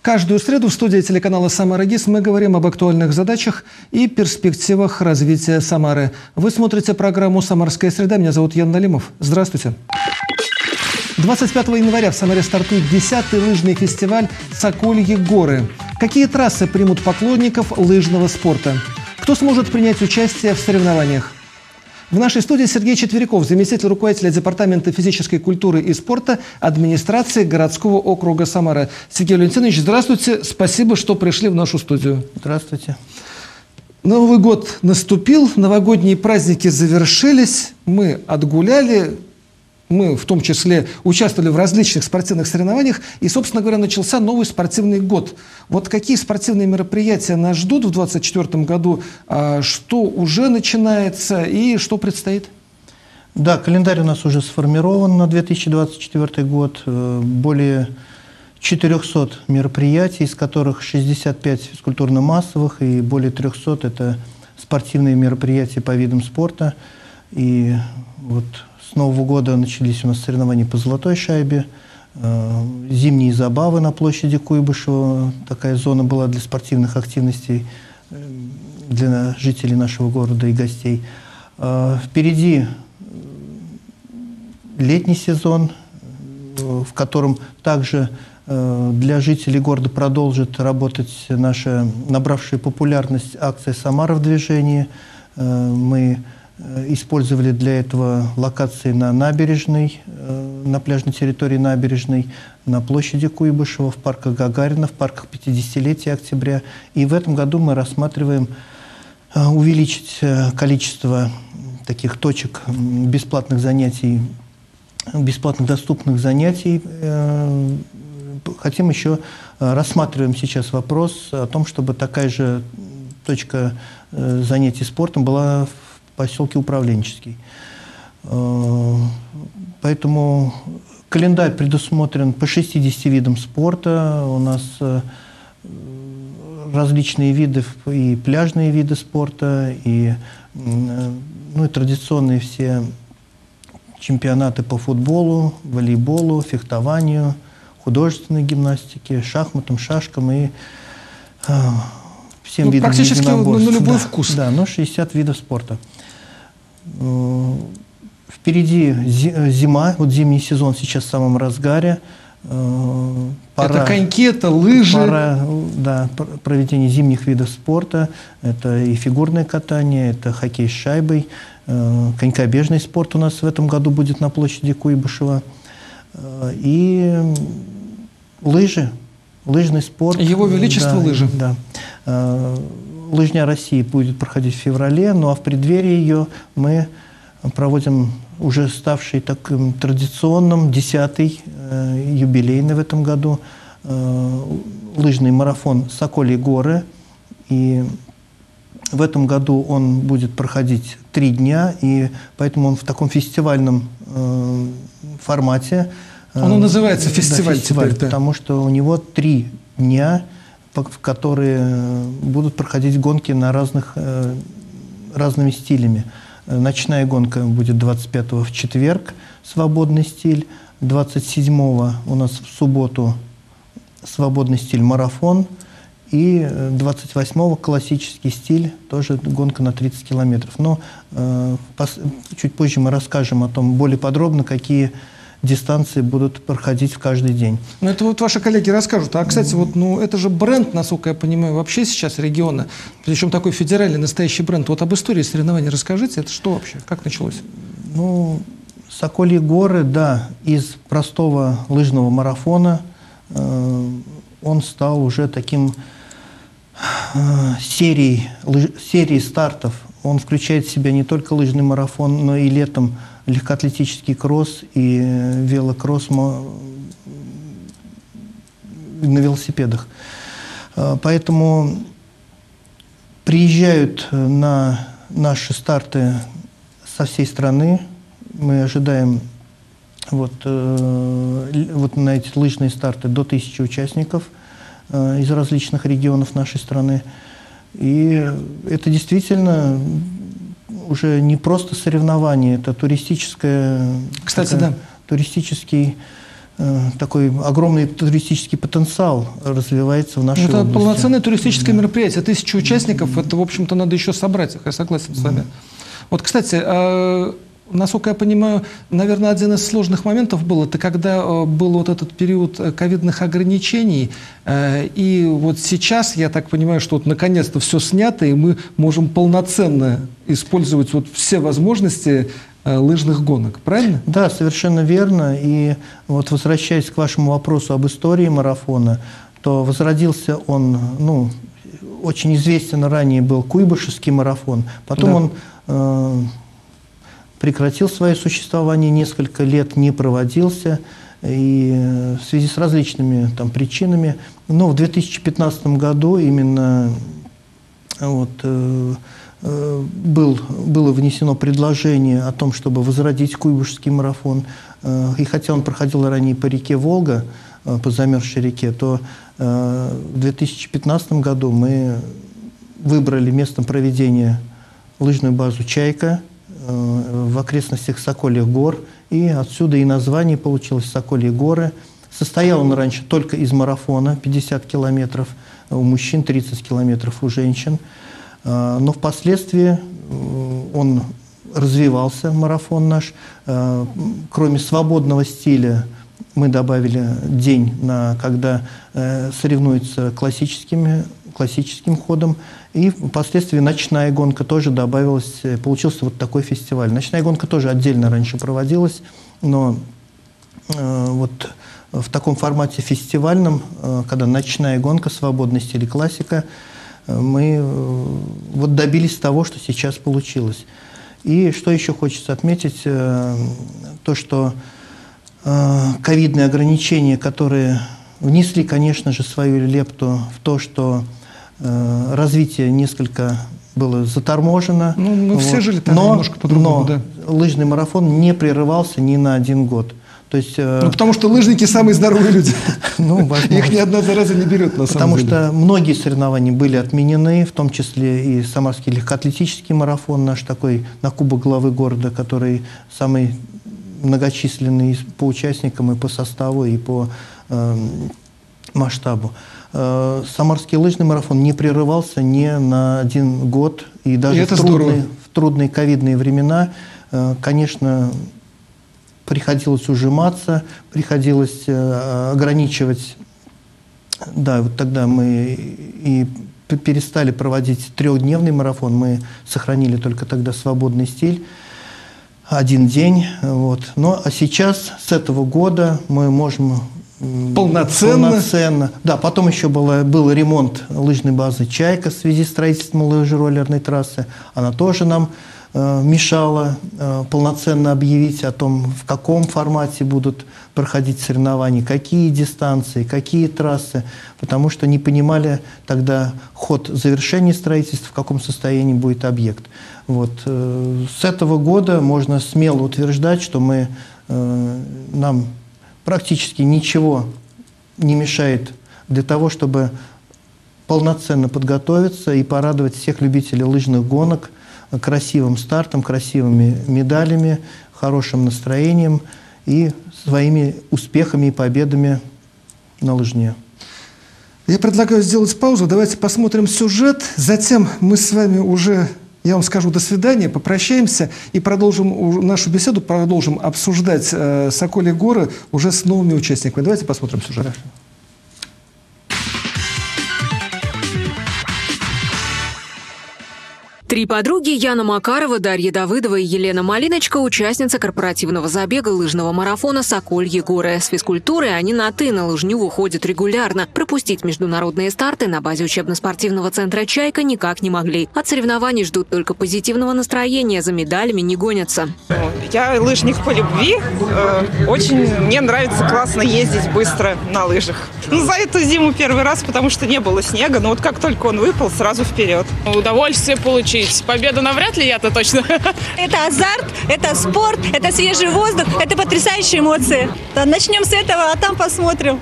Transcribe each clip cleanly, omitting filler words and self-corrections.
Каждую среду в студии телеканала «Самара ГИС» мы говорим об актуальных задачах и перспективах развития Самары. Вы смотрите программу «Самарская среда». Меня зовут Ян Налимов. Здравствуйте. 25 января в Самаре стартует 10-й лыжный фестиваль «Сокольи горы». Какие трассы примут поклонников лыжного спорта? Кто сможет принять участие в соревнованиях? В нашей студии Сергей Четверяков, заместитель руководителя Департамента физической культуры и спорта администрации городского округа Самара. Сергей Валентинович, здравствуйте. Спасибо, что пришли в нашу студию. Здравствуйте. Новый год наступил, новогодние праздники завершились, мы отгуляли. Мы, в том числе, участвовали в различных спортивных соревнованиях, и, собственно говоря, начался новый спортивный год. Вот какие спортивные мероприятия нас ждут в 2024 году, что уже начинается и что предстоит? Да, календарь у нас уже сформирован на 2024 год. Более 400 мероприятий, из которых 65 физкультурно-массовых и более 300 – это спортивные мероприятия по видам спорта. И вот с Нового года начались у нас соревнования по золотой шайбе, зимние забавы на площади Куйбышева. Такая зона была для спортивных активностей для жителей нашего города и гостей. Впереди летний сезон, в котором также для жителей города продолжит работать наша набравшая популярность акция «Самара в движении». Мы использовали для этого локации на набережной, на пляжной территории набережной, на площади Куйбышева, в парках Гагарина, в парках 50-летия октября. И в этом году мы рассматриваем увеличить количество таких точек бесплатных занятий, бесплатных доступных занятий. Хотим еще, рассматриваем сейчас вопрос о том, чтобы такая же точка занятий спортом была в поселке Управленческий. Поэтому календарь предусмотрен по 60 видам спорта. У нас различные виды, и пляжные виды спорта, и традиционные все чемпионаты по футболу, волейболу, фехтованию, художественной гимнастике, шахматам, шашкам и всем видам практически единоборств. На любой вкус. Да, 60 видов спорта. Впереди зима, вот зимний сезон сейчас в самом разгаре. Это коньки, это лыжи. Пора, да, проведения зимних видов спорта. Это и фигурное катание, это хоккей с шайбой. Конькобежный спорт у нас в этом году будет на площади Куйбышева. И лыжи, лыжный спорт. Его Величество, да, лыжи. Да. Лыжня России будет проходить в феврале, ну а в преддверии ее мы проводим уже ставший таким традиционным 10-й юбилейный в этом году лыжный марафон «Сокольи горы». И в этом году он будет проходить 3 дня, и поэтому он в таком фестивальном формате. Он называется фестиваль, да, фестиваль теперь, да. Потому что у него 3 дня, в которые будут проходить гонки на разными стилями. Ночная гонка будет 25-го в четверг, свободный стиль. 27-го у нас в субботу свободный стиль марафон. И 28-го классический стиль, тоже гонка на 30 километров. Но чуть позже мы расскажем о том более подробно, какие дистанции будут проходить в каждый день. Ну, это вот ваши коллеги расскажут. А, кстати, вот, это же бренд, насколько я понимаю, вообще сейчас региона. Причем такой федеральный, настоящий бренд. Вот об истории соревнований расскажите. Это что вообще? Как началось? Ну, Сокольи горы, да, из простого лыжного марафона он стал уже таким серией стартов. Он включает в себя не только лыжный марафон, но и летом легкоатлетический кросс и велокросс на велосипедах. Поэтому приезжают на наши старты со всей страны. Мы ожидаем вот на эти лыжные старты до 1000 участников из различных регионов нашей страны. И это действительно уже не просто соревнование, это туристическое, кстати, да, туристический такой огромный туристический потенциал развивается в нашей области. Это полноценное туристическое мероприятие. 1000 участников, это, в общем-то, надо еще собрать их, я согласен с вами. Вот, кстати, насколько я понимаю, наверное, один из сложных моментов был, это когда был вот этот период ковидных ограничений, и вот сейчас, я так понимаю, что вот наконец-то все снято, и мы можем полноценно использовать вот все возможности лыжных гонок, правильно? Да, совершенно верно. И вот возвращаясь к вашему вопросу об истории марафона, то возродился он, ну, очень известен ранее был Куйбышевский марафон, потом он прекратил свое существование, несколько лет не проводился, и в связи с различными там причинами. Но в 2015 году именно вот, было внесено предложение о том, чтобы возродить Куйбышевский марафон. И хотя он проходил ранее по реке Волга, по замерзшей реке, то в 2015 году мы выбрали местом проведения лыжную базу «Чайка» в окрестностях Сокольих гор. И отсюда и название получилось «Сокольи горы». Состоял он раньше только из марафона, 50 километров у мужчин, 30 километров у женщин. Но впоследствии он развивался, марафон наш. Кроме свободного стиля мы добавили день, когда соревнуются классическим ходом. И впоследствии ночная гонка тоже добавилась. Получился вот такой фестиваль. Ночная гонка тоже отдельно раньше проводилась, но вот в таком формате фестивальном, когда ночная гонка, свободный стиль и классика, мы вот добились того, что сейчас получилось. И что еще хочется отметить, то, что ковидные ограничения, которые внесли, конечно же, свою лепту в то, что развитие несколько было заторможено. Ну, мы все жили там немножко по-другому, да. Лыжный марафон не прерывался ни на один год. То есть, ну, потому что лыжники самые здоровые люди. Ну, их ни одна зараза не берет, на самом деле. Потому что многие соревнования были отменены, в том числе и Самарский легкоатлетический марафон наш такой, на Кубок главы города, который самый многочисленный по участникам и по составу, и по масштабу. Самарский лыжный марафон не прерывался ни на один год. И даже в трудные ковидные времена, конечно, приходилось ужиматься, приходилось ограничивать. Да, вот тогда мы и перестали проводить 3-дневный марафон, мы сохранили только тогда свободный стиль, 1 день. Вот. Но а сейчас, с этого года, мы можем полноценно. Да, потом еще был ремонт лыжной базы «Чайка» в связи с строительством лыжероллерной трассы. Она тоже нам мешала полноценно объявить о том, в каком формате будут проходить соревнования, какие дистанции, какие трассы, потому что не понимали тогда ход завершения строительства, в каком состоянии будет объект. Вот. С этого года можно смело утверждать, что нам практически ничего не мешает для того, чтобы полноценно подготовиться и порадовать всех любителей лыжных гонок красивым стартом, красивыми медалями, хорошим настроением и своими успехами и победами на лыжне. Я предлагаю сделать паузу. Давайте посмотрим сюжет. Затем мы с вами уже, я вам скажу до свидания, попрощаемся и продолжим нашу беседу, продолжим обсуждать Сокольи горы уже с новыми участниками. Давайте посмотрим сюжет. Хорошо. Три подруги Яна Макарова, Дарья Давыдова и Елена Малиночка – участницы корпоративного забега лыжного марафона «Сокольи горы». С физкультурой они на «ты» на лыжню выходят регулярно. Пропустить международные старты на базе учебно-спортивного центра «Чайка» никак не могли. От соревнований ждут только позитивного настроения, за медалями не гонятся. Я лыжник по любви. Очень мне нравится классно ездить быстро на лыжах. За эту зиму первый раз, потому что не было снега, но вот как только он выпал, сразу вперед. Удовольствие получить. Победу навряд ли я-то точно. Это азарт, это спорт, это свежий воздух, это потрясающие эмоции. Начнем с этого, а там посмотрим.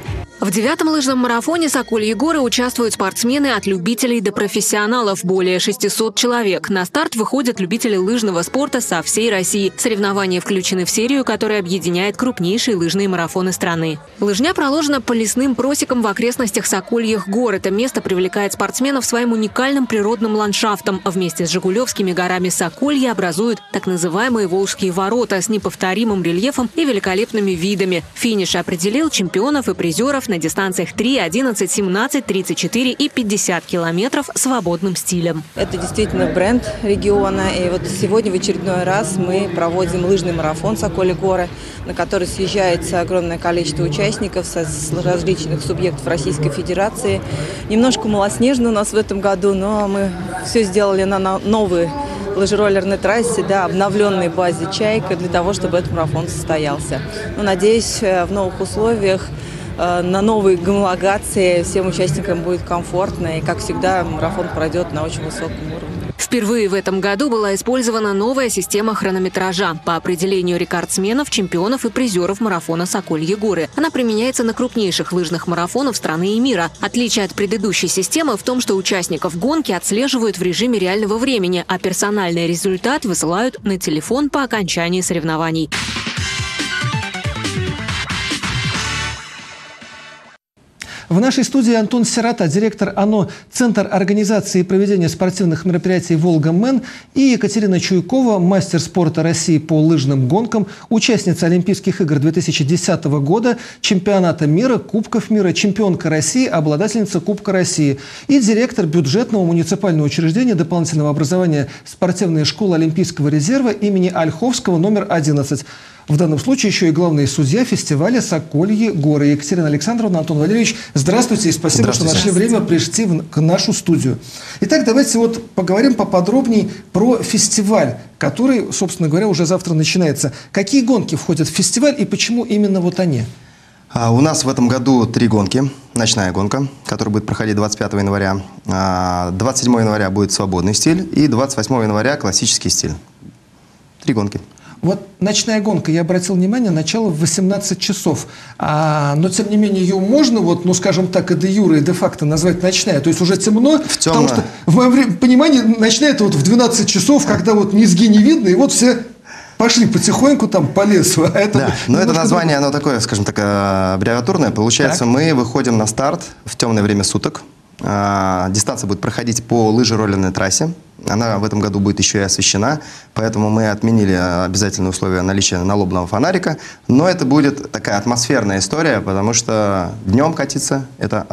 В 9-м лыжном марафоне «Сокольи горы» участвуют спортсмены от любителей до профессионалов, более 600 человек. На старт выходят любители лыжного спорта со всей России. Соревнования включены в серию, которая объединяет крупнейшие лыжные марафоны страны. Лыжня проложена по лесным просекам в окрестностях Сокольих гор. Это место привлекает спортсменов своим уникальным природным ландшафтом. Вместе с Жигулевскими горами Сокольи образуют так называемые Волжские ворота с неповторимым рельефом и великолепными видами. Финиш определил чемпионов и призеров на дистанциях 3, 11, 17, 34 и 50 километров свободным стилем. Это действительно бренд региона. И вот сегодня в очередной раз мы проводим лыжный марафон «Сокольи горы», на который съезжается огромное количество участников с различных субъектов Российской Федерации. Немножко малоснежно у нас в этом году, но мы все сделали на новой лыжероллерной трассе, да, обновленной базе «Чайка» для того, чтобы этот марафон состоялся. Но, надеюсь, в новых условиях, на новой гомологации всем участникам будет комфортно. И, как всегда, марафон пройдет на очень высоком уровне. Впервые в этом году была использована новая система хронометража по определению рекордсменов, чемпионов и призеров марафона «Сокольи горы». Она применяется на крупнейших лыжных марафонах страны и мира. Отличие от предыдущей системы в том, что участников гонки отслеживают в режиме реального времени, а персональный результат высылают на телефон по окончании соревнований. В нашей студии Антон Сирота, директор ОНО «Центр организации и проведения спортивных мероприятий «Волга-Мэн», и Екатерина Чуйкова, мастер спорта России по лыжным гонкам, участница Олимпийских игр 2010 года, чемпионата мира, Кубков мира, чемпионка России, обладательница Кубка России и директор бюджетного муниципального учреждения дополнительного образования спортивной школы Олимпийского резерва имени Ольховского номер 11. В данном случае еще и главный судья фестиваля «Сокольи горы». Екатерина Александровна, Антон Валерьевич, здравствуйте и спасибо, что нашли время прийти в нашу студию. Итак, давайте вот поговорим поподробнее про фестиваль, который, собственно говоря, уже завтра начинается. Какие гонки входят в фестиваль и почему именно вот они? У нас в этом году 3 гонки. Ночная гонка, которая будет проходить 25 января. 27 января будет свободный стиль и 28 января классический стиль. 3 гонки. Вот ночная гонка, я обратил внимание, начало в 18 часов. Но, тем не менее, ее можно, вот, ну, скажем так, и де юре, и де факто назвать ночная. То есть уже темно, потому что, в моем понимании, ночная это вот в 12 часов, когда вот низги не видно, и вот все пошли потихоньку там по лесу. А это, да, но это название, оно такое, скажем так, аббревиатурное. Получается, так, мы выходим на старт в темное время суток. Дистанция будет проходить по лыжероллерной трассе. Она в этом году будет еще и освещена, поэтому мы отменили обязательные условия наличия налобного фонарика. Но это будет такая атмосферная история, потому что днем катиться – это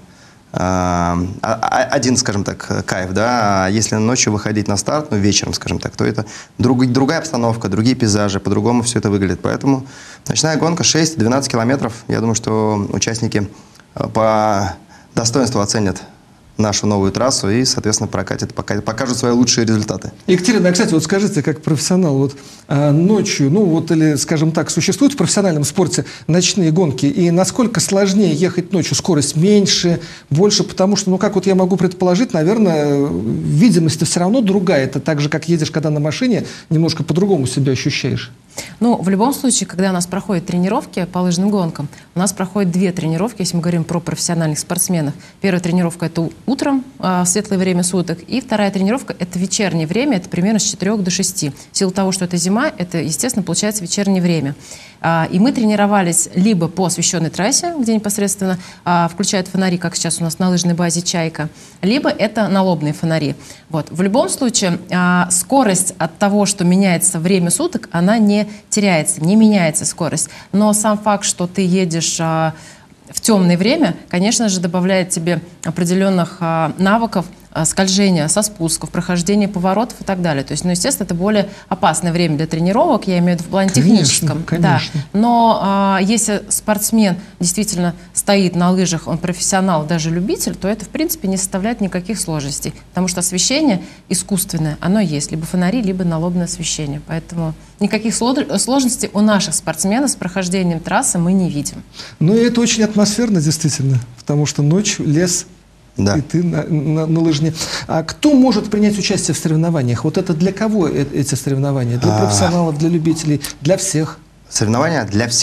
один, скажем так, кайф, да. А если ночью выходить на старт, ну, вечером, скажем так, то это другая обстановка, другие пейзажи, по-другому все это выглядит. Поэтому ночная гонка 6-12 километров. Я думаю, что участники по достоинству оценят нашу новую трассу и, соответственно, покажут свои лучшие результаты. Екатерина, кстати, вот скажите, как профессионал, вот ночью, ну вот или, скажем так, существуют в профессиональном спорте ночные гонки, и насколько сложнее ехать ночью? Скорость меньше, больше, потому что, ну как вот я могу предположить, наверное, видимость все равно другая. Это так же, как едешь, когда на машине, немножко по-другому себя ощущаешь. Ну, в любом случае, когда у нас проходят тренировки по лыжным гонкам, у нас проходят 2 тренировки, если мы говорим про профессиональных спортсменов. Первая тренировка – это утром, в светлое время суток, и вторая тренировка – это вечернее время, это примерно с 4 до 6. В силу того, что это зима, это, естественно, получается вечернее время. И мы тренировались либо по освещенной трассе, где непосредственно включают фонари, как сейчас у нас на лыжной базе «Чайка», либо это налобные фонари. Вот. В любом случае, скорость от того, что меняется время суток, она не теряется, не меняется скорость. Но сам факт, что ты едешь в темное время, конечно же, добавляет тебе определенных навыков скольжения со спусков, прохождения поворотов и так далее. То есть, ну, естественно, это более опасное время для тренировок, я имею в виду в плане техническом. Конечно. Да. Но если спортсмен действительно стоит на лыжах, он профессионал, даже любитель, то это, в принципе, не составляет никаких сложностей. Потому что освещение искусственное, оно есть. Либо фонари, либо налобное освещение. Поэтому никаких сложностей у наших спортсменов с прохождением трассы мы не видим. Ну, и это очень атмосферно, действительно. Потому что ночь, лес... Да. И ты на лыжне. А кто может принять участие в соревнованиях? Вот это для кого эти соревнования? Для профессионалов, для любителей, для всех? Соревнования для всех.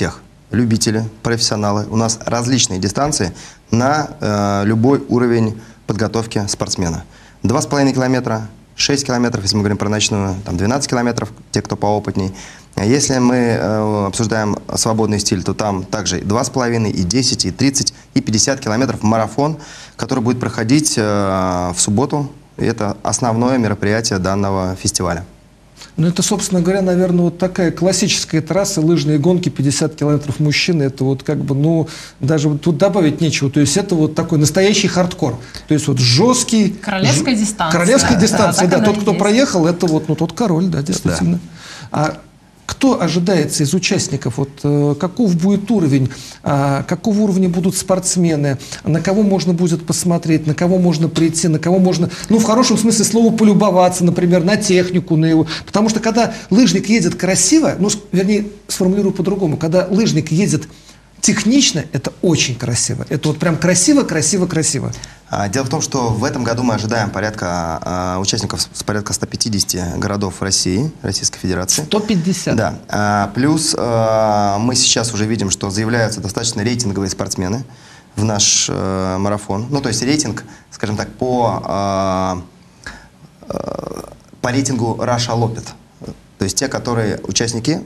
любители, профессионалы. У нас различные дистанции на любой уровень подготовки спортсмена. 2,5 километра, 6 километров, если мы говорим про ночную, там 12 километров, те, кто поопытней. Если мы обсуждаем свободный стиль, то там также 2,5, и 10, и 30, и 50 километров марафон, который будет проходить в субботу. И это основное мероприятие данного фестиваля. Ну, это, собственно говоря, наверное, вот такая классическая трасса, лыжные гонки, 50 километров мужчины. Это вот как бы, ну, даже тут добавить нечего. То есть это вот такой настоящий хардкор. То есть вот жесткий... Королевская дистанция. Королевская дистанция, да. Тот, кто есть. проехал, это вот, ну, тот король, да, действительно. Да. Кто ожидается из участников? Вот, каков будет уровень? Какого уровня будут спортсмены? На кого можно будет посмотреть? На кого можно прийти? На кого можно, ну, в хорошем смысле слова, полюбоваться, например, на технику, на его... Потому что когда лыжник едет красиво, ну, вернее, сформулирую по-другому, когда лыжник едет технично, это очень красиво. Это вот прям красиво, красиво, красиво. Дело в том, что в этом году мы ожидаем участников с порядка 150 городов России, Российской Федерации. 150? Да. Плюс мы сейчас уже видим, что заявляются достаточно рейтинговые спортсмены в наш марафон. Ну, то есть рейтинг, скажем так, по рейтингу Russia Lopet. То есть те, которые участники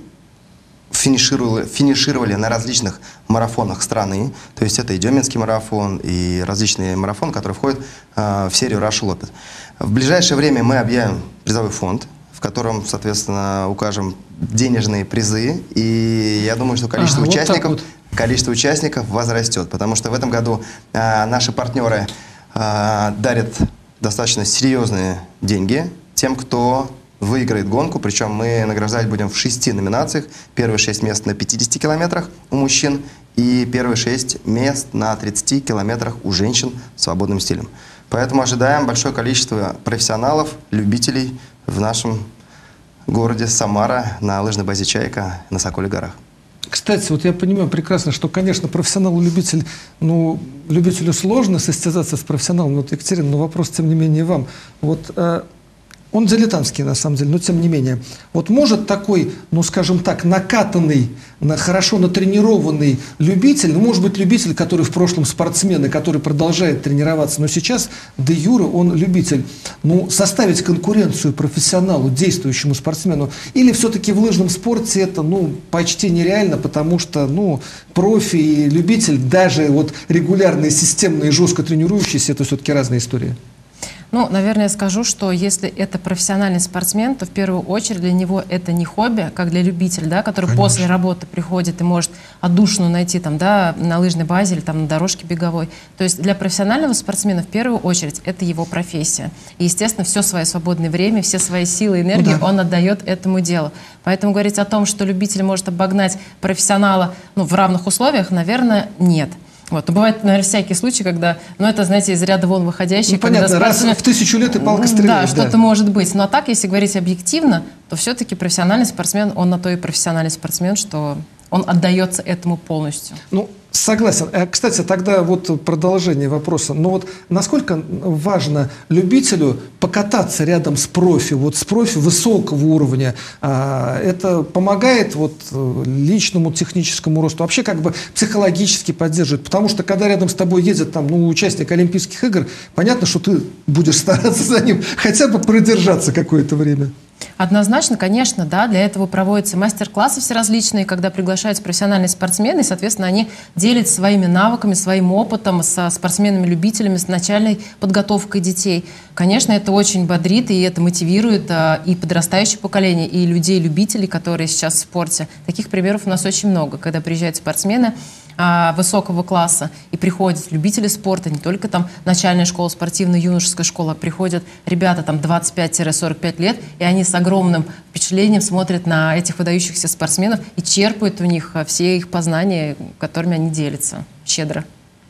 финишировали на различных марафонах страны. То есть это и Деминский марафон, и различные марафоны, которые входят в серию Russia Lopet. В ближайшее время мы объявим призовой фонд, в котором, соответственно, укажем денежные призы. И я думаю, что количество участников возрастет. Потому что в этом году наши партнеры дарят достаточно серьезные деньги тем, кто выиграет гонку, причем мы награждать будем в 6 номинациях. Первые 6 мест на 50 километрах у мужчин и первые 6 мест на 30 километрах у женщин с свободным стилем. Поэтому ожидаем большое количество профессионалов, любителей в нашем городе Самара на лыжной базе «Чайка» на Сокольных горах. Кстати, вот я понимаю прекрасно, что, конечно, профессионал-любитель, ну, любителю сложно состязаться с профессионалом, вот, Екатерина, но вопрос, тем не менее, вам. Вот... Он дилетантский, на самом деле, но тем не менее. Вот может такой, ну, скажем так, накатанный, хорошо натренированный любитель, ну, может быть, любитель, который в прошлом спортсмен и который продолжает тренироваться, но сейчас де юре он любитель, ну, составить конкуренцию профессионалу, действующему спортсмену, или все-таки в лыжном спорте это, ну, почти нереально, потому что, ну, профи и любитель, даже вот регулярные, системные, жестко тренирующиеся, это все-таки разные истории. Ну, наверное, я скажу, что если это профессиональный спортсмен, то в первую очередь для него это не хобби, как для любителя, да, который Конечно. После работы приходит и может отдушину найти там, да, на лыжной базе или там, на дорожке беговой. То есть для профессионального спортсмена в первую очередь это его профессия. И, естественно, все свое свободное время, все свои силы и энергию он отдает этому делу. Поэтому говорить о том, что любитель может обогнать профессионала, ну, в равных условиях, наверное, нет. Вот. Но бывают, наверное, всякие случаи, когда, ну, это, знаете, из ряда вон выходящие. Ну, понятно, раз в 1000 лет и палка стреляет. Да, что-то может быть. Но так, если говорить объективно, то все-таки профессиональный спортсмен, он на то и профессиональный спортсмен, что он отдается этому полностью. Ну, согласен. Кстати, тогда вот продолжение вопроса. Но вот насколько важно любителю покататься рядом с профи, вот с профи высокого уровня? Это помогает вот личному техническому росту? Вообще как бы психологически поддерживает? Потому что когда рядом с тобой едет там, ну, участник Олимпийских игр, понятно, что ты будешь стараться за ним хотя бы продержаться какое-то время. Однозначно, конечно, да, для этого проводятся мастер-классы всеразличные, когда приглашаются профессиональные спортсмены, и, соответственно, они делятся своими навыками, своим опытом со спортсменами-любителями, с начальной подготовкой детей. Конечно, это очень бодрит, и это мотивирует и подрастающее поколение, и людей-любителей, которые сейчас в спорте. Таких примеров у нас очень много, когда приезжают спортсмены высокого класса и приходят любители спорта, не только там начальная школа, спортивная, юношеская школа, приходят ребята там 25-45 лет, и они с огромным впечатлением смотрят на этих выдающихся спортсменов и черпают у них все их познания, которыми они делятся щедро.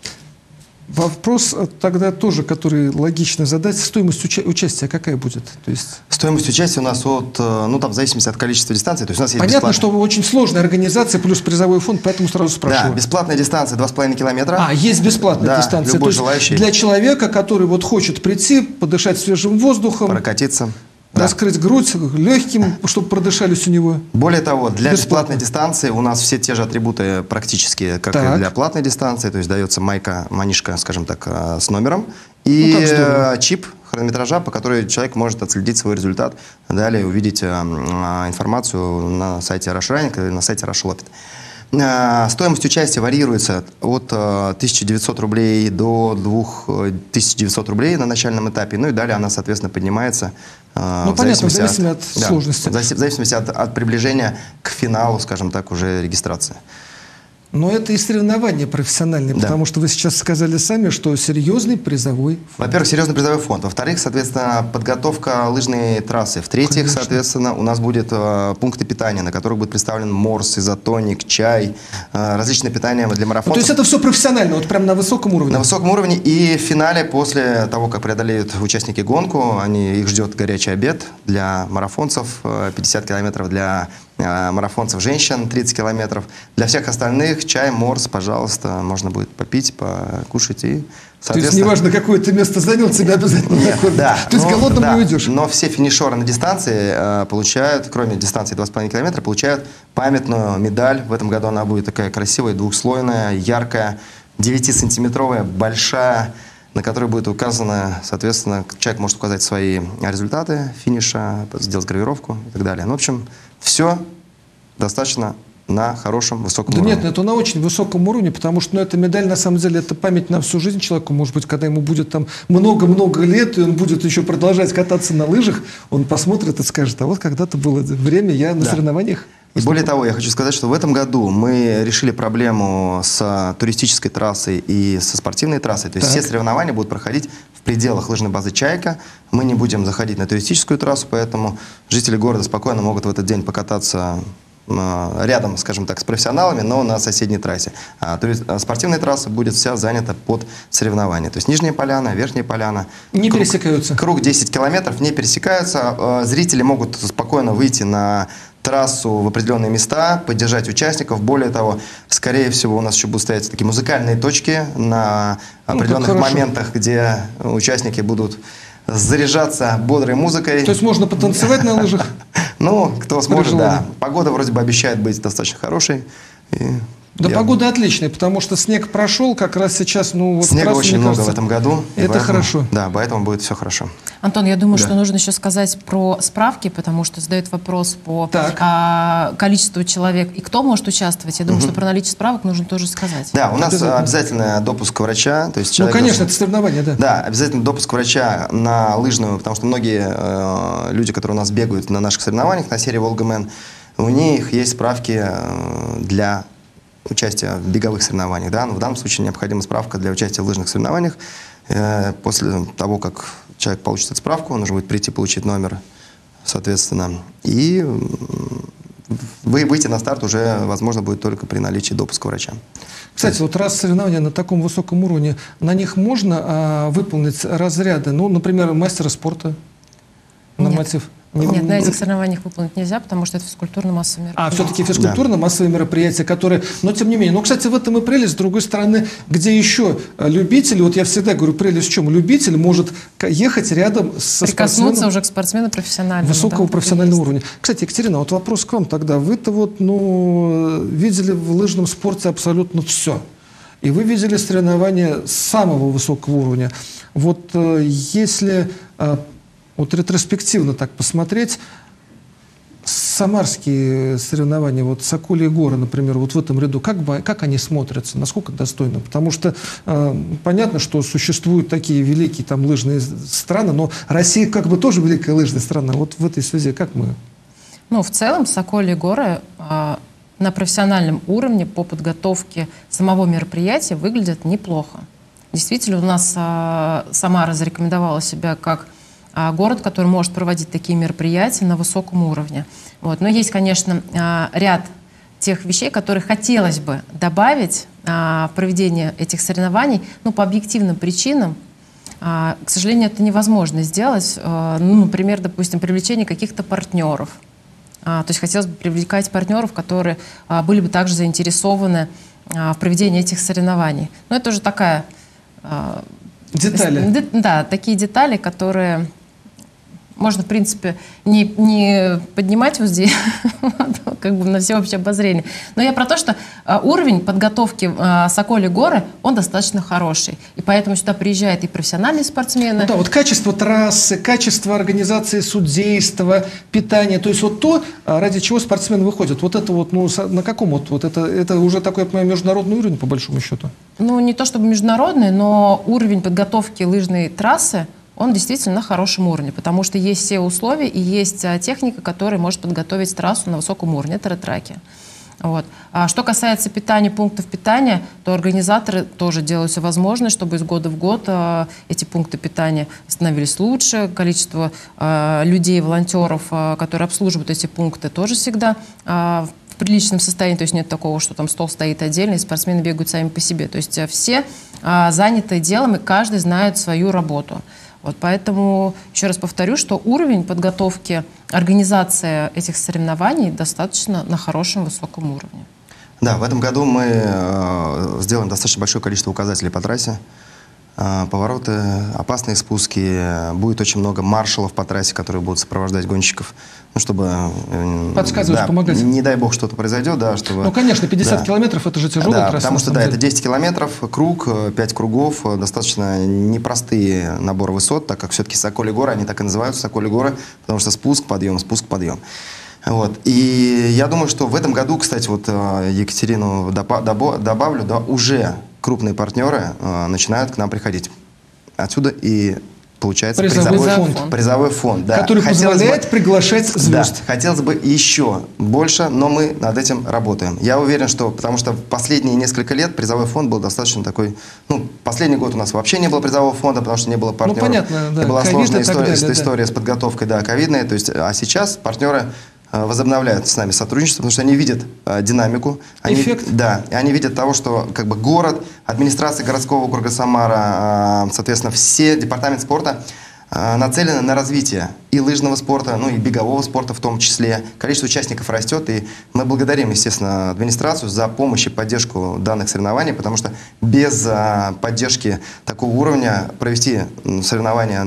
Вопрос тогда тоже, который логично задать. Стоимость участия какая будет? То есть... Стоимость участия у нас от, ну там в зависимости от количества дистанций. То есть у нас есть понятно, что очень сложная организация плюс призовой фонд, поэтому сразу спрашиваю. Да, бесплатная дистанция 2,5 километра. Есть бесплатная дистанция. Любой желающий. Для человека, который вот хочет прийти, подышать свежим воздухом. Прокатиться. Раскрыть грудь легким, чтобы продышались у него. Более того, для бесплатной дистанции у нас все те же атрибуты практически, как и для платной дистанции. То есть дается майка, манишка, скажем так, с номером. И чип хронометража, по которой человек может отследить свой результат. Далее увидеть информацию на сайте Rush Running или на сайте Rush Lopit. Стоимость участия варьируется от 1900 рублей до 2900 рублей на начальном этапе. Ну и далее она, соответственно, поднимается в зависимости от сложности. В зависимости от приближения к финалу, скажем так, уже регистрации. Но это и соревнования профессиональные, потому что вы сейчас сказали сами, что серьезный призовой фонд. Во-первых, серьезный призовой фонд. Во-вторых, соответственно, подготовка лыжной трассы. В-третьих, соответственно, у нас будет пункты питания, на которых будет представлен морс, изотоник, чай, различное питание для марафонцев. То есть это все профессионально, вот прям на высоком уровне? На высоком уровне. И в финале, после того, как преодолеют участники гонку, их ждет горячий обед для марафонцев, 50 километров для марафонцев женщин, 30 километров. Для всех остальных чай, морс, пожалуйста, можно будет попить, покушать и, соответственно... То есть неважно, какое ты место занял, тебя обязательно накормят. Да. То есть голодным не уйдешь. Но все финишеры на дистанции получают, кроме дистанции 2,5 километра, получают памятную медаль. В этом году она будет такая красивая, двухслойная, яркая, 9-сантиметровая, большая, на которой будет указано, соответственно, человек может указать свои результаты финиша, сделать гравировку и так далее. Ну, в общем, все достаточно на хорошем, высоком уровне. Нет, это на очень высоком уровне, потому что эта медаль, на самом деле, это память на всю жизнь человеку. Может быть, когда ему будет там много-много лет, и он будет еще продолжать кататься на лыжах, он посмотрит и скажет, а вот когда-то было время, я на соревнованиях. И более того, я хочу сказать, что в этом году мы решили проблему с туристической трассой и со спортивной трассой. То есть все соревнования будут проходить в пределах лыжной базы «Чайка». Мы не будем заходить на туристическую трассу, поэтому жители города спокойно могут в этот день покататься рядом, скажем так, с профессионалами, но на соседней трассе. Спортивная трасса будет вся занята под соревнования. То есть Нижняя Поляна, Верхняя Поляна. Не пересекаются. Круг 10 километров не пересекаются. Зрители могут спокойно выйти на трассу в определенные места, поддержать участников. Более того, скорее всего, у нас еще будут стоять такие музыкальные точки на определенных моментах, где участники будут заряжаться бодрой музыкой. То есть можно потанцевать на лыжах? Ну, кто сможет, да. Погода вроде бы обещает быть достаточно хорошей. Да, погода отличная, потому что снег прошел как раз сейчас. Снега очень много в этом году. Это хорошо. Да, поэтому будет все хорошо. Антон, я думаю, что нужно еще сказать про справки, потому что задают вопрос по количеству человек и кто может участвовать. Я думаю, что про наличие справок нужно тоже сказать. Да, у нас обязательно допуск врача. То есть конечно, это соревнование, да. Да, обязательно допуск врача на лыжную, потому что многие люди, которые у нас бегают на наших соревнованиях, на серии «Волга-Мэн», у них есть справки для участия в беговых соревнованиях. Да? Но в данном случае необходима справка для участия в лыжных соревнованиях. После того, как человек получит эту справку, он нужно будет прийти получить номер, соответственно, и выйти на старт уже возможно будет только при наличии допуска врача. Кстати, вот раз соревнования на таком высоком уровне, на них можно выполнить разряды, например, мастера спорта, норматив? Нет, на этих соревнованиях выполнить нельзя, потому что это физкультурно-массовое мероприятие. Все-таки физкультурно-массовые мероприятия, которые... Но тем не менее. Кстати, в этом и прелесть. С другой стороны, где еще любитель, вот я всегда говорю, прелесть в чем? Любитель может ехать рядом со прикоснуться уже к спортсмену профессиональному. Высокого профессионального уровня. Кстати, Екатерина, вот вопрос к вам тогда. Вы-то видели в лыжном спорте абсолютно все. И вы видели соревнования самого высокого уровня. Вот если... ретроспективно так посмотреть, самарские соревнования, Сокольи горы, например, в этом ряду, как они смотрятся, насколько достойно? Потому что понятно, что существуют такие великие лыжные страны, но Россия тоже великая лыжная страна. Вот в этой связи как мы? В целом Сокольи горы на профессиональном уровне по подготовке самого мероприятия выглядят неплохо. Действительно, у нас Самара зарекомендовала себя как город, который может проводить такие мероприятия на высоком уровне. Но есть, конечно, ряд тех вещей, которые хотелось бы добавить в проведение этих соревнований, по объективным причинам. К сожалению, это невозможно сделать. Например, допустим, привлечение каких-то партнеров. То есть хотелось бы привлекать партнеров, которые были бы также заинтересованы в проведении этих соревнований. Но это уже такая... Детали. Да, такие детали, которые... можно, в принципе, не поднимать везде, как бы на всеобщее обозрение. Но я про то, что уровень подготовки Сокольей горы, он достаточно хороший. И поэтому сюда приезжают и профессиональные спортсмены. Ну да, вот качество трассы, качество организации судейства, питания, то есть вот то, ради чего спортсмены выходят. Вот это вот, ну, на каком вот это уже такой, я понимаю, международный уровень, по большому счету? Ну, не то чтобы международный, но уровень подготовки лыжной трассы, он действительно на хорошем уровне, потому что есть все условия и есть техника, которая может подготовить трассу на высоком уровне. Это ретраки. Вот. А что касается питания, пунктов питания, то организаторы тоже делают все возможное, чтобы из года в год эти пункты питания становились лучше. Количество людей, волонтеров, которые обслуживают эти пункты, тоже всегда в приличном состоянии. То есть нет такого, что там стол стоит отдельно, и спортсмены бегают сами по себе. То есть все заняты делом, и каждый знает свою работу. Вот поэтому, еще раз повторю, что уровень подготовки, организация этих соревнований достаточно на хорошем, высоком уровне. Да, в этом году мы сделаем достаточно большое количество указателей по трассе. Повороты, опасные спуски. Будет очень много маршалов по трассе, которые будут сопровождать гонщиков. Ну, чтобы... Подсказывать, да, помогать. Не дай бог что-то произойдет, да, чтобы... Ну, конечно, 50 километров – это же тяжелая трасса. Потому что, да, это 10 километров, круг, 5 кругов, достаточно непростые наборы высот, так как все-таки Сокольи горы, они так и называются, Сокольи горы, потому что спуск, подъем, спуск, подъем. Вот. И я думаю, что в этом году, кстати, вот Екатерину добавлю, да, уже крупные партнеры начинают к нам приходить. Отсюда и получается призовой фонд, да. Который позволяет приглашать звезд. Да, хотелось бы еще больше, но мы над этим работаем. Я уверен, что, потому что в последние несколько лет призовой фонд был достаточно такой, ну, последний год у нас вообще не было призового фонда, потому что не было партнеров. Ну, понятно, да. И была сложная история с подготовкой, да, ковидная. То есть, а сейчас партнеры возобновляют с нами сотрудничество, потому что они видят динамику. Эффект. Да, и они видят того, что как бы город, администрация городского округа Самара, соответственно, все департаменты спорта нацелены на развитие и лыжного спорта, ну и бегового спорта в том числе. Количество участников растет, и мы благодарим, естественно, администрацию за помощь и поддержку данных соревнований, потому что без поддержки такого уровня провести соревнования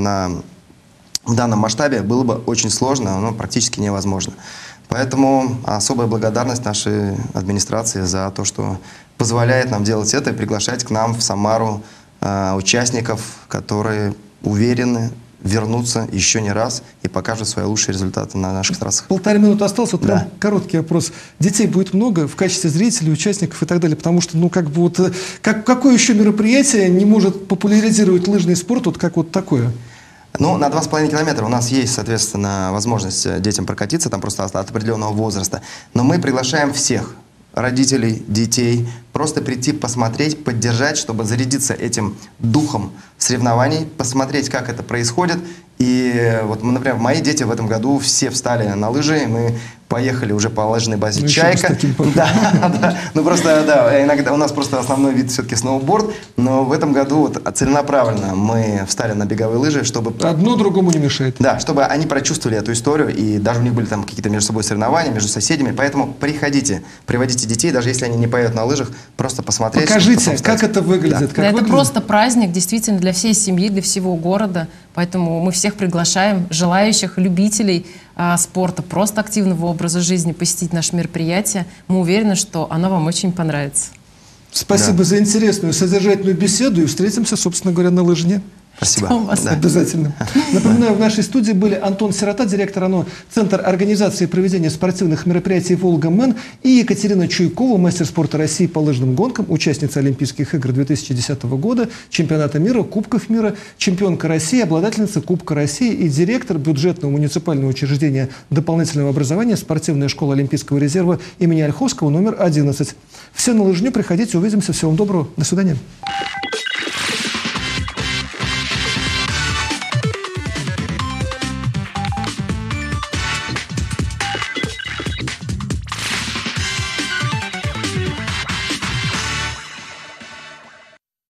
в данном масштабе было бы очень сложно, но практически невозможно. Поэтому особая благодарность нашей администрации за то, что позволяет нам делать это и приглашать к нам в Самару участников, которые уверены вернуться еще не раз и покажут свои лучшие результаты на наших трассах. 1,5 минуты осталось. Вот прям короткий вопрос. Детей будет много в качестве зрителей, участников и так далее, потому что, ну, как бы вот, какое еще мероприятие не может популяризировать лыжный спорт, вот как вот такое? Ну, на 2,5 километра у нас есть, соответственно, возможность детям прокатиться, там просто от определенного возраста. Но мы приглашаем всех, родителей, детей, просто прийти, посмотреть, поддержать, чтобы зарядиться этим духом соревнований, посмотреть, как это происходит. И вот, например, мои дети в этом году все встали на лыжи, и мы поехали уже по лыжной базе «Чайка». Да. Ну просто, да, иногда у нас просто основной вид все-таки сноуборд, но в этом году вот целенаправленно мы встали на беговые лыжи, чтобы... Одно другому не мешает. Да, чтобы они прочувствовали эту историю, и даже у них были там какие-то между собой соревнования, между соседями, поэтому приходите, приводите детей, даже если они не поют на лыжах, просто посмотреть. Покажите, как это выглядит. Да. Это просто праздник, действительно, для всей семьи, для всего города, поэтому мы всех приглашаем, желающих, любителей спорта, просто активного образа жизни посетить наше мероприятие. Мы уверены, что оно вам очень понравится. Спасибо за интересную, содержательную беседу, и встретимся, собственно говоря, на лыжне. Спасибо. Да. Обязательно. Напоминаю, в нашей студии были Антон Сирота, директор ОНО Центр организации и проведения спортивных мероприятий «Волга-Мэн», и Екатерина Чуйкова, мастер спорта России по лыжным гонкам, участница Олимпийских игр 2010 года, чемпионата мира, Кубков мира, чемпионка России, обладательница Кубка России и директор бюджетного муниципального учреждения дополнительного образования спортивная школа Олимпийского резерва имени Ольховского номер 11. Все на лыжню, приходите, увидимся. Всего вам доброго. До свидания.